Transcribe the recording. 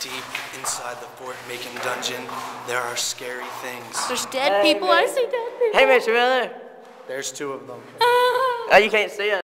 Deep inside the Fort Macon dungeon, there are scary things. There's dead people. I see dead people. Hey, Mr. Miller. There's two of them. Oh, you can't see us.